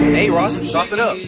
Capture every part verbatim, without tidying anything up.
Hey Ross, sauce it up.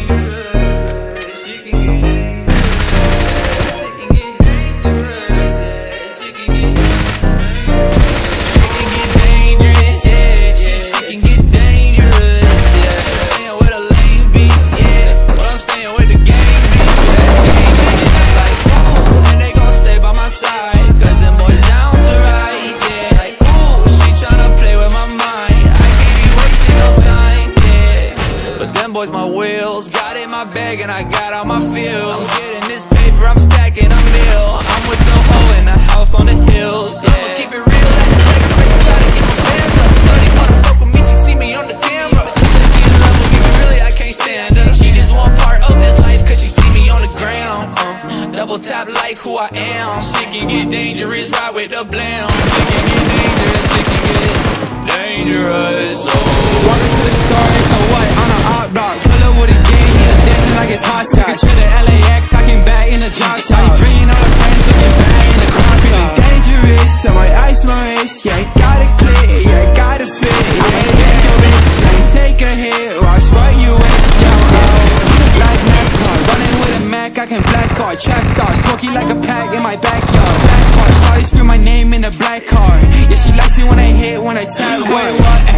Boys, my wheels, got in my bag and I got out my field. I'm getting this paper, I'm stacking a meal. I'm with no hoe in the house on the hills, yeah. I'ma keep it real like a sacrifice, I'm trying to get my bands up. Shorty wanna fuck with me, she see me on the camera. She said she in love with me, but really I can't stand her. She just want part of this life cause she see me on the ground, uh, double tap like who I am. Shit can get dangerous, ride with the blam. Shit can get dangerous, shit can get dangerous, oh. Walking to the stars, so what, on a hot block. Pull up with a gang, yeah, dancing like it's hot sauce. To the L A X, I came back in the drop top. Shawty bringing all her friends, looking back in the crop top. Feeling dangerous, I might ice my wrist. Yeah, I got it clear, yeah, I got it fit. Yeah, I'ma take your bitch, yeah, take a hit. Watch what you wish, yeah, oh. Like NASCAR, running with a Mac, I can blast hard. Track star, smoky like a pack in my backyard. Black car, Shawty scream my name in the black car. Yeah, she likes it when I hit, when I tap hard. Wait, what?